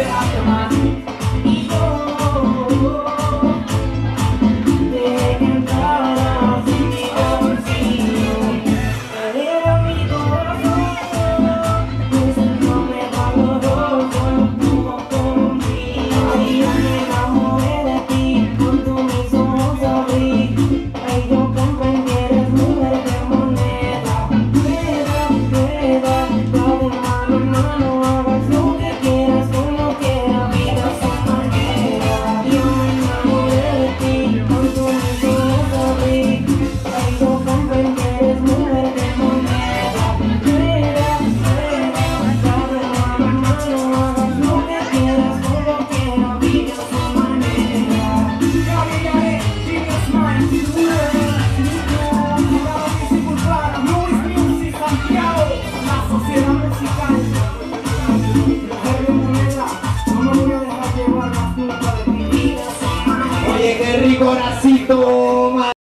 esperaste más. Y yo dejé que entraras en mi bolsillo. Era mi corazón, pues no me valoró como conmigo. Y yo me enamoré de ti, con tu mis ojos abrí. Ay, yo comprendí, eres mujer de moneda. Queda, queda.